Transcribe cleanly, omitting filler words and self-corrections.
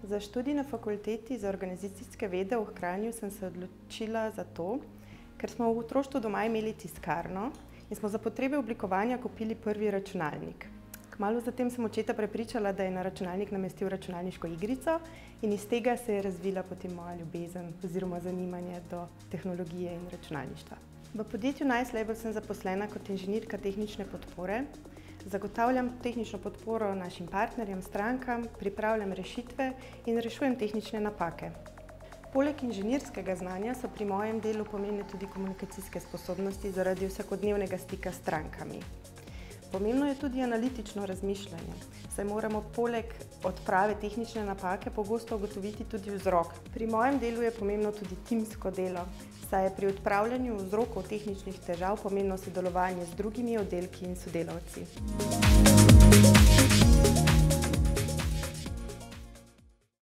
Za študij na fakulteti za organizacijske vede v Kranju sem se odločila zato, ker smo v otroštvu doma imeli tiskarno in smo za potrebe oblikovanja kupili prvi računalnik. Kmalu zatem sem očeta prepričala, da je na računalnik namestil računalniško igrico in iz tega se je razvila potem moja ljubezen oziroma zanimanje do tehnologije in računalništva. V podjetju Nice Label sem zaposlena kot inženirka tehnične podpore. Zagotavljam tehnično podporo našim partnerjem, strankam, pripravljam rešitve in rešujem tehnične napake. Poleg inženirskega znanja so pri mojem delu pomembne tudi komunikacijske sposobnosti zaradi vsakodnevnega stika s strankami. Pomembno je tudi analitično razmišljanje, saj moramo poleg odprave tehnične napake pogosto ugotoviti tudi vzrok. Pri mojem delu je pomembno tudi timsko delo, saj je pri odpravljanju vzrokov tehničnih težav pomembno sodelovanje z drugimi oddelki in sodelavci.